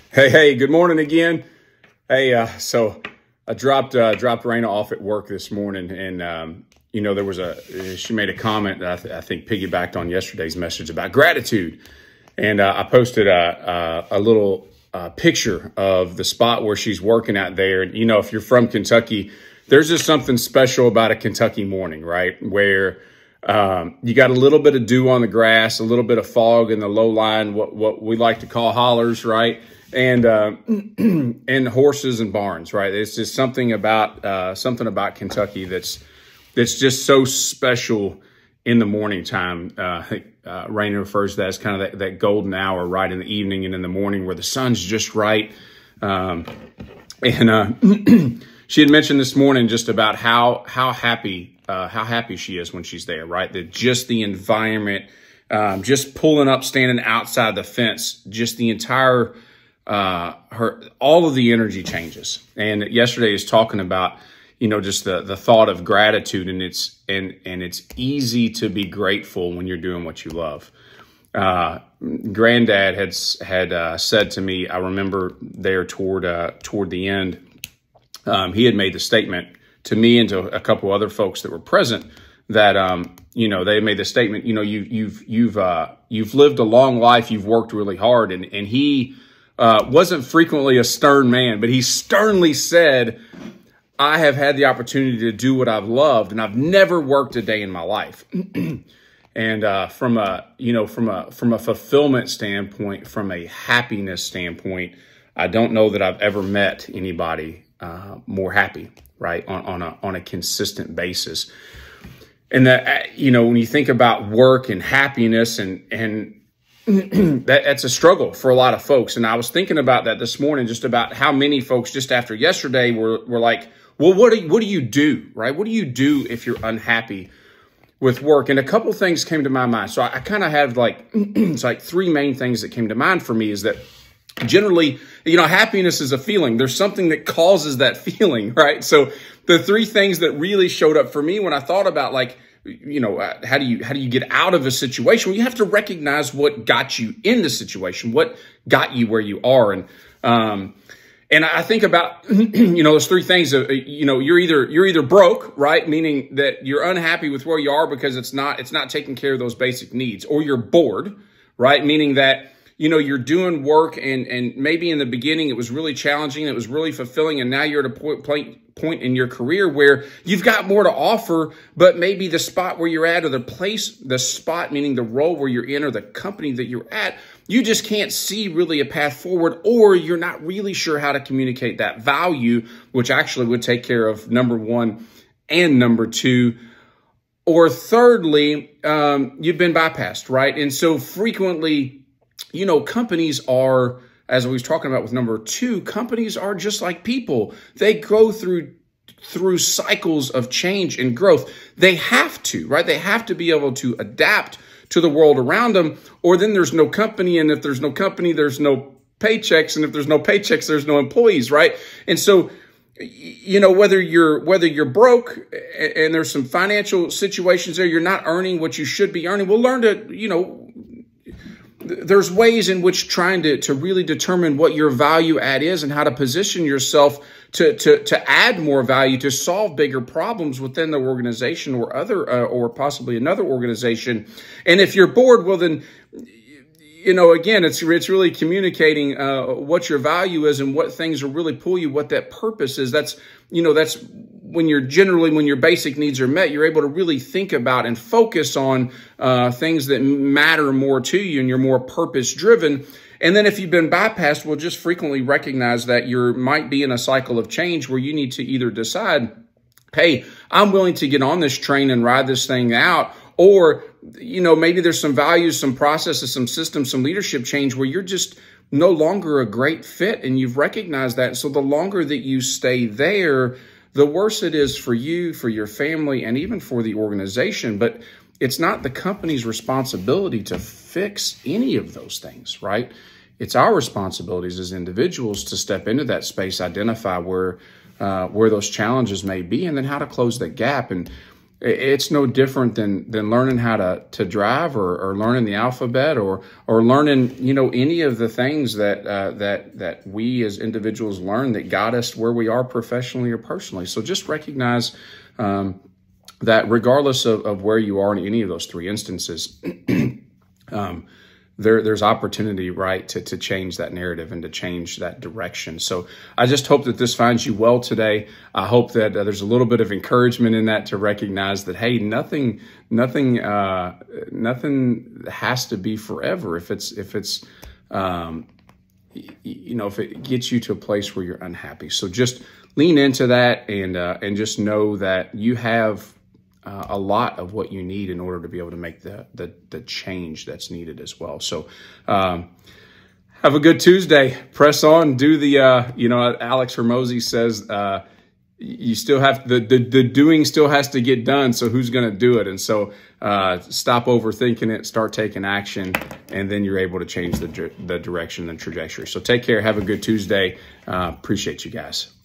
Hey, good morning again. Hey, so I dropped Raina off at work this morning, and there was she made a comment that I think piggybacked on yesterday's message about gratitude, and I posted a little picture of the spot where she's working at there. And if you're from Kentucky, there's just something special about a Kentucky morning, right? Where you got a little bit of dew on the grass, a little bit of fog in the low line, what we like to call hollers, right? And and horses and barns, right? It's just something about Kentucky that's just so special in the morning time. Raina refers to that as kind of that golden hour, right in the evening and in the morning, where the sun's just right. She had mentioned this morning just about how happy she is when she's there, right? That just the environment, just pulling up, standing outside the fence, just the entire all of the energy changes. And yesterday is talking about, just the thought of gratitude, and it's easy to be grateful when you're doing what you love. Granddad had said to me, I remember there toward the end, he had made the statement to me and to a couple other folks that were present that, they made the statement, you've lived a long life, you've worked really hard. And he wasn't frequently a stern man, but he sternly said, I have had the opportunity to do what I've loved, and I've never worked a day in my life. And from a fulfillment standpoint, from a happiness standpoint, I don't know that I've ever met anybody more happy, right, on a consistent basis. And that, when you think about work and happiness and that's a struggle for a lot of folks. And I was thinking about that this morning, just about how many folks just after yesterday were like, well, what do you do, right? What do you do if you're unhappy with work? And a couple things came to my mind. So I kind of have it's like three main things that came to mind for me is that generally, happiness is a feeling. There's something that causes that feeling, right? So the three things that really showed up for me when I thought about how do you get out of a situation? Well, you have to recognize what got you in the situation, what got you where you are. And I think about, those three things, you're either broke, right? Meaning that you're unhappy with where you are because it's not taking care of those basic needs, or you're bored, right? Meaning that, you're doing work and maybe in the beginning it was really challenging, it was really fulfilling, and now you're at a point in your career where you've got more to offer, but maybe the spot where you're at, or the spot, meaning the role where you're in, or the company that you're at, you just can't see really a path forward, or you're not really sure how to communicate that value, which actually would take care of number one and number two. Or thirdly, you've been bypassed, right? And so frequently, companies are, as I was talking about with number two, companies are just like people. They go through cycles of change and growth. They have to, right? They have to be able to adapt to the world around them, or then there's no company. And if there's no company, there's no paychecks. And if there's no paychecks, there's no employees, right? And so, whether you're broke and there's some financial situations there, you're not earning what you should be earning, we'll learn to, there's ways in which trying to really determine what your value add is and how to position yourself to add more value, to solve bigger problems within the organization or possibly another organization. And if you're bored, well then, again, it's really communicating what your value is and what things will really pull you, what that purpose is. That's when your basic needs are met, you're able to really think about and focus on things that matter more to you, and you're more purpose driven. And then if you've been bypassed, we'll just frequently recognize that you might be in a cycle of change where you need to either decide, hey, I'm willing to get on this train and ride this thing out, or, maybe there's some values, some processes, some systems, some leadership change where you're just no longer a great fit, and you've recognized that. So the longer that you stay there, the worse it is for you, for your family, and even for the organization. But it's not the company's responsibility to fix any of those things, right? It's our responsibilities as individuals to step into that space, identify where those challenges may be, and then how to close that gap. And it's no different than learning how to drive or learning the alphabet or learning, you know, any of the things that we as individuals learn that got us where we are professionally or personally. So just recognize that regardless of where you are in any of those three instances, there's opportunity, right, to change that narrative and to change that direction. So I just hope that this finds you well today. I hope that there's a little bit of encouragement in that to recognize that, hey, nothing has to be forever. If it gets you to a place where you're unhappy. So just lean into that and just know that you have a lot of what you need in order to be able to make the change that's needed as well. So have a good Tuesday. Press on. Do the, Alex Hormozi says you still have, the doing still has to get done. So who's going to do it? And so stop overthinking it, start taking action, and then you're able to change the direction and trajectory. So take care. Have a good Tuesday. Appreciate you guys.